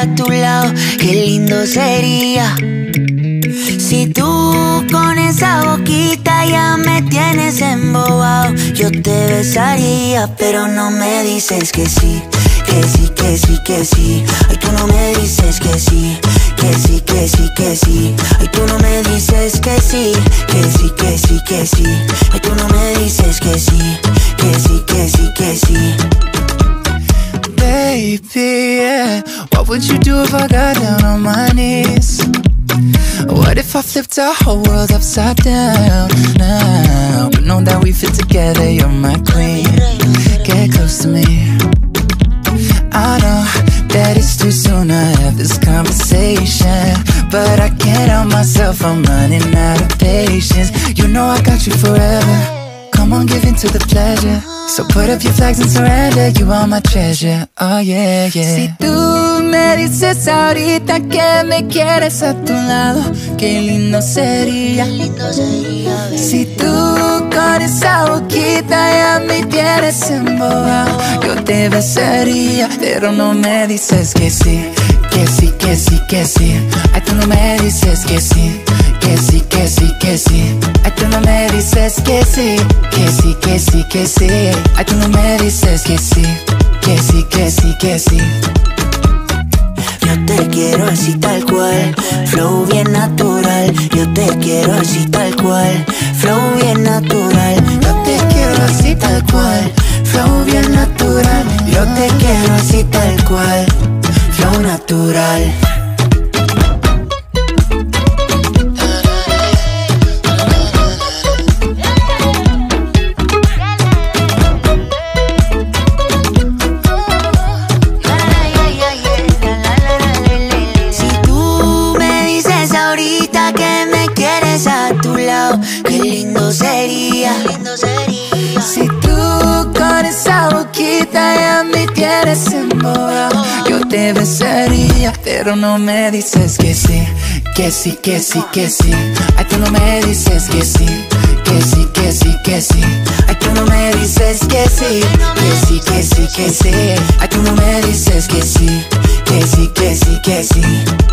a tu lado, qué lindo sería. Si tú con esa boquita ya me tienes embobado, yo te besaría, pero no me dices que sí, que sí, que sí, que sí. Ay, tú no me dices que sí, que sí, que sí, que sí. Ay, tú no me dices que sí, que sí, que sí, que sí. Ay, tú no me dices que sí, que sí, que sí, que sí. Baby, yeah, what would you do if I got down on my knees? What if I flipped our whole world upside down now? But know that we fit together, you're my queen. Get close to me. I know that it's too soon to have this conversation, but I can't help myself, I'm running out of patience. You know I got you forever. Come on, give in to the pleasure. So put up your flags and surrender. You are my treasure, oh yeah, yeah. Si tú me dices ahorita que me quieres a tu lado, qué lindo sería. Si tú con esa boquita ya me tienes embobado, yo te besaría, pero no me dices que sí, que sí, que sí, que sí. Ay, tú no me dices que sí, que sí, que sí, que sí. Ay, tú no me dices que sí, que sí, que sí, que sí. Ay, tú no me dices que sí, que sí, que sí, que sí. Yo te quiero así tal cual, flow bien natural. Yo te quiero así tal cual, flow bien natural. Yo te quiero así tal cual, Flow bien natural. Yo te quiero así tal cual, flow natural. Qué lindo sería. Si tú con esa boquita ya me tienes embobado, yo te besaría, pero no me dices que sí, que sí, que sí, que sí. Ay, tú no me dices que sí, que sí, que sí, que sí. Ay, tú no me dices que sí, que sí, que sí, que sí. Ay, tú no me dices que sí, que sí, que sí, que sí.